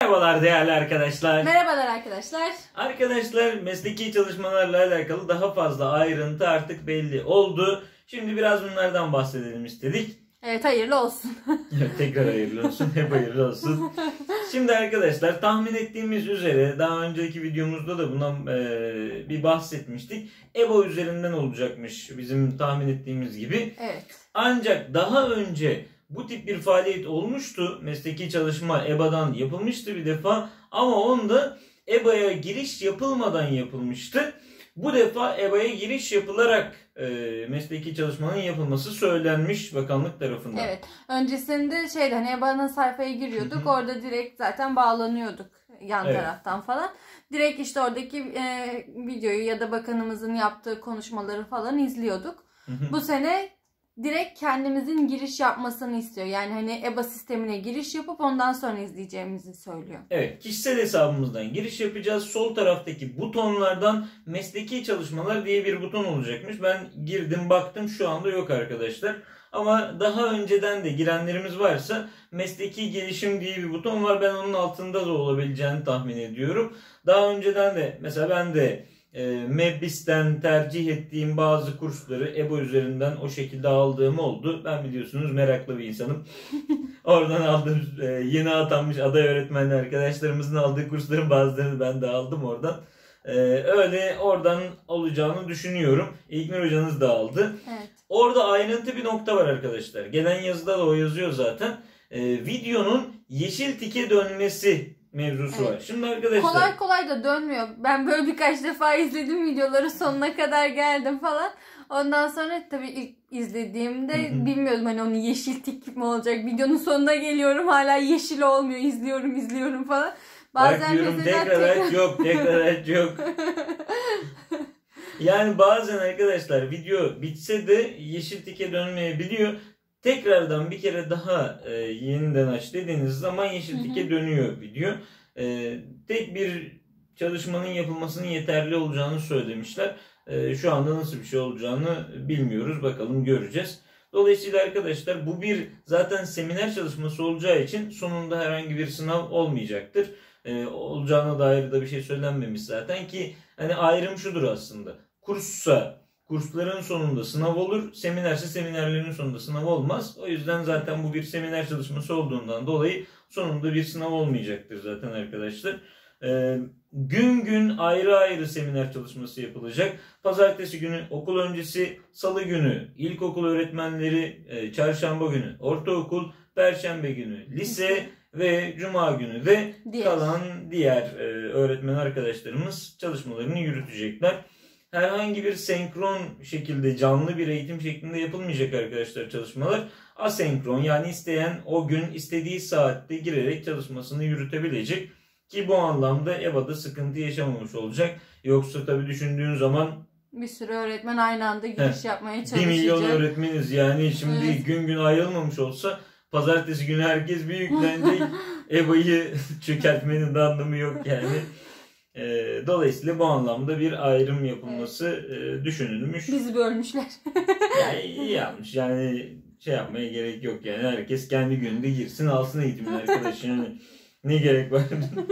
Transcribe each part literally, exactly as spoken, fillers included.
Merhabalar değerli arkadaşlar. Merhabalar arkadaşlar. Arkadaşlar mesleki çalışmalarla alakalı daha fazla ayrıntı artık belli oldu. Şimdi biraz bunlardan bahsedelim istedik. Evet, hayırlı olsun. Evet, tekrar hayırlı olsun. Hep hayırlı olsun. Şimdi arkadaşlar tahmin ettiğimiz üzere daha önceki videomuzda da bundan e, bir bahsetmiştik. E B A üzerinden olacakmış bizim tahmin ettiğimiz gibi. Evet. Ancak daha önce bu tip bir faaliyet olmuştu. Mesleki çalışma E B A'dan yapılmıştı bir defa. Ama onda E B A'ya giriş yapılmadan yapılmıştı. Bu defa E B A'ya giriş yapılarak e, mesleki çalışmanın yapılması söylenmiş bakanlık tarafından. Evet. Öncesinde şeyde hani E B A'nın sayfaya giriyorduk. Hı hı. Orada direkt zaten bağlanıyorduk yan evet. taraftan falan. Direkt işte oradaki e, videoyu ya da bakanımızın yaptığı konuşmaları falan izliyorduk. Hı hı. Bu sene direkt kendimizin giriş yapmasını istiyor. Yani hani E B A sistemine giriş yapıp ondan sonra izleyeceğimizi söylüyor. Evet, kişisel hesabımızdan giriş yapacağız. Sol taraftaki butonlardan mesleki çalışmalar diye bir buton olacakmış. Ben girdim baktım, şu anda yok arkadaşlar. Ama daha önceden de girenlerimiz varsa mesleki gelişim diye bir buton var. Ben onun altında da olabileceğini tahmin ediyorum. Daha önceden de mesela ben de E, Mebis'ten tercih ettiğim bazı kursları E B A üzerinden o şekilde aldığım oldu. Ben biliyorsunuz meraklı bir insanım. Oradan aldığım e, yeni atanmış aday öğretmenli arkadaşlarımızın aldığı kursların bazılarını ben de aldım oradan. E, öyle oradan olacağını düşünüyorum. İlknur hocanız da aldı. Evet. Orada ayrıntı bir nokta var arkadaşlar. Gelen yazıda da o yazıyor zaten. E, videonun yeşil tike dönmesi mevzusu evet. var. Şimdi arkadaşlar kolay kolay da dönmüyor. Ben böyle birkaç defa izledim videoları, sonuna kadar geldim falan. Ondan sonra tabii ilk izlediğimde hı hı. bilmiyordum hani onun yeşil tik mi olacak. Videonun sonuna geliyorum, hala yeşil olmuyor. İzliyorum izliyorum falan. Bazen bak diyorum tekrar tekrar... aç yok tekrar aç yok. Yani bazen arkadaşlar video bitse de yeşil tike dönmeyebiliyor. Tekrardan bir kere daha e, yeniden aç dediğiniz zaman yeşil tike dönüyor video. E, tek bir çalışmanın yapılmasının yeterli olacağını söylemişler. E, şu anda nasıl bir şey olacağını bilmiyoruz. Bakalım, göreceğiz. Dolayısıyla arkadaşlar bu bir zaten seminer çalışması olacağı için sonunda herhangi bir sınav olmayacaktır. E, olacağına dair de bir şey söylenmemiş zaten ki hani ayrım şudur aslında. Kurssa kursların sonunda sınav olur. Seminerse seminerlerin sonunda sınav olmaz. O yüzden zaten bu bir seminer çalışması olduğundan dolayı sonunda bir sınav olmayacaktır zaten arkadaşlar. Ee, gün gün ayrı ayrı seminer çalışması yapılacak. Pazartesi günü okul öncesi, salı günü ilkokul öğretmenleri, e, çarşamba günü ortaokul, perşembe günü lise ve cuma günü de diğer. kalan diğer e, öğretmen arkadaşlarımız çalışmalarını yürütecekler. Herhangi bir senkron şekilde canlı bir eğitim şeklinde yapılmayacak arkadaşlar çalışmalar. Asenkron, yani isteyen o gün istediği saatte girerek çalışmasını yürütebilecek. Ki bu anlamda E B A'da sıkıntı yaşamamış olacak. Yoksa tabii düşündüğün zaman bir sürü öğretmen aynı anda giriş heh, yapmaya çalışacak. Bir milyon öğretmeniz yani şimdi evet. gün gün ayrılmamış olsa pazartesi günü herkes bir yüklenecek. E B A'yı çökertmenin de anlamı yok yani. Dolayısıyla bu anlamda bir ayrım yapılması evet. düşünülmüş. Bizi bölmüşler. Yani iyi yapmış. Yani şey yapmaya gerek yok yani. Herkes kendi gününde girsin alsın eğitimini arkadaş. Yani ne gerek var?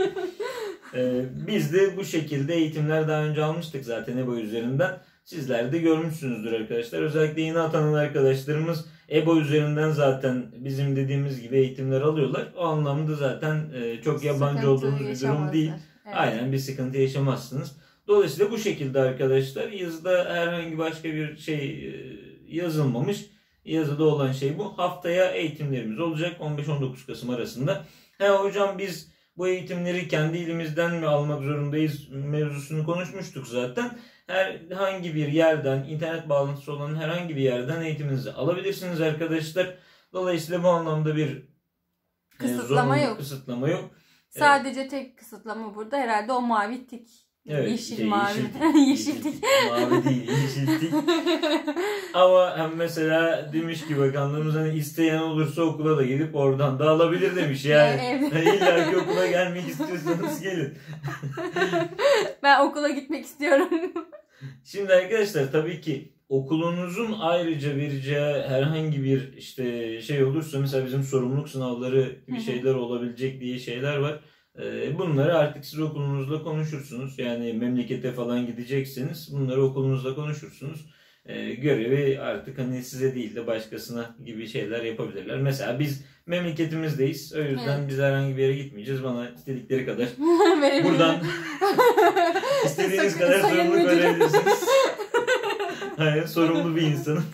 Biz de bu şekilde eğitimler daha önce almıştık zaten E B A üzerinden. Sizler de görmüşsünüzdür arkadaşlar. Özellikle yeni atanan arkadaşlarımız E B A üzerinden zaten bizim dediğimiz gibi eğitimler alıyorlar. O anlamda zaten çok yabancı sıkıntı olduğumuz bir durum değil. Evet. Aynen, bir sıkıntı yaşamazsınız. Dolayısıyla bu şekilde arkadaşlar, yazıda herhangi başka bir şey yazılmamış. Yazıda olan şey bu. Haftaya eğitimlerimiz olacak on beş on dokuz Kasım arasında. He hocam biz bu eğitimleri kendi ilimizden mi almak zorundayız mevzusunu konuşmuştuk zaten. Herhangi bir yerden, internet bağlantısı olan herhangi bir yerden eğitiminizi alabilirsiniz arkadaşlar. Dolayısıyla bu anlamda bir kısıtlama yok. Kısıtlama yok. Sadece evet. tek kısıtlama burada herhalde o mavi tik. Evet, yeşil şey, mavi. Yeşil tik. yeşil tik. Mavi değil, yeşil tik. Ama hem mesela demiş ki bakanlığımız hani isteyen olursa okula da gelip oradan da alabilir demiş yani. Evet. Hani illa ki okula gelmek istiyorsanız gelin. Ben okula gitmek istiyorum. Şimdi arkadaşlar tabii ki okulunuzun ayrıca vereceği herhangi bir işte şey olursa, mesela bizim sorumluluk sınavları gibi şeyler olabilecek diye şeyler var. E, bunları artık siz okulunuzla konuşursunuz. Yani memlekete falan gideceksiniz. Bunları okulunuzla konuşursunuz. E, görevi artık hani size değil de başkasına gibi şeyler yapabilirler. Mesela biz memleketimizdeyiz. O yüzden Evet. biz herhangi bir yere gitmeyeceğiz. Bana istedikleri kadar buradan istediğiniz kadar Sayın sorumluluk müdürüm. verebilirsiniz. Hayır, sorumlu bir insanım.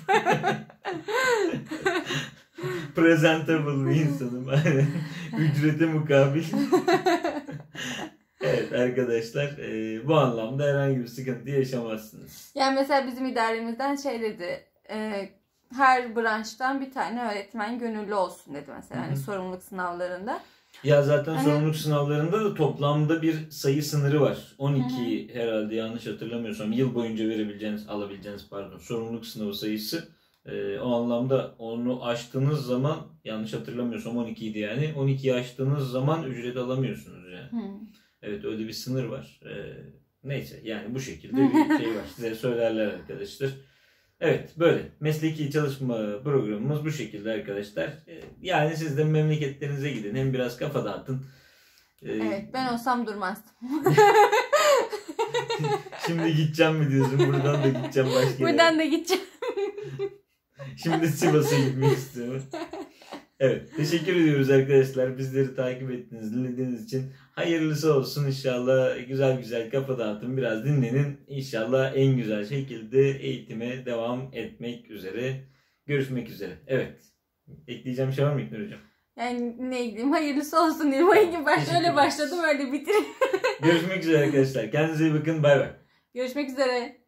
Presentable bir insanım. Aynen. Ücrete mukabil. Evet arkadaşlar, e, bu anlamda herhangi bir sıkıntı yaşamazsınız. Yani mesela bizim idaremizden şey dedi. E, her branştan bir tane öğretmen gönüllü olsun dedi mesela. Hani sorumluluk sınavlarında. Ya zaten Hani- sorumluluk sınavlarında da toplamda bir sayı sınırı var. on iki herhalde, yanlış hatırlamıyorsam. Yıl boyunca verebileceğiniz, alabileceğiniz pardon sorumluluk sınavı sayısı. Ee, o anlamda onu aştığınız zaman, yanlış hatırlamıyorsam on iki idi yani. on ikiyi aştığınız zaman ücret alamıyorsunuz yani. Hı. Evet, öyle bir sınır var. Ee, neyse yani bu şekilde bir şey var. Size söylerler arkadaşlar. Evet, böyle. Mesleki çalışma programımız bu şekilde arkadaşlar. Ee, yani siz de memleketlerinize gidin. Hem biraz kafa dağıtın. Ee, Evet, ben olsam durmazdım. Şimdi gideceğim mi diyorsun? Buradan da gideceğim başka yere. Buradan da gideceğim. Şimdi Sivas'a gitmek istiyorum. Evet, teşekkür ediyoruz arkadaşlar. Bizleri takip ettiğiniz, dinlediğiniz için. Hayırlısı olsun inşallah. Güzel güzel kafa dağıtın. Biraz dinlenin. İnşallah en güzel şekilde eğitime devam etmek üzere. Görüşmek üzere. Evet. Ekleyeceğim şey var mı İlknur Hocam? Yani ne diyeyim, hayırlısı olsun diyeyim. Hayır, baş, öyle başladım öyle bitireyim. Görüşmek üzere arkadaşlar. Kendinize iyi bakın. Bay bay. Görüşmek üzere.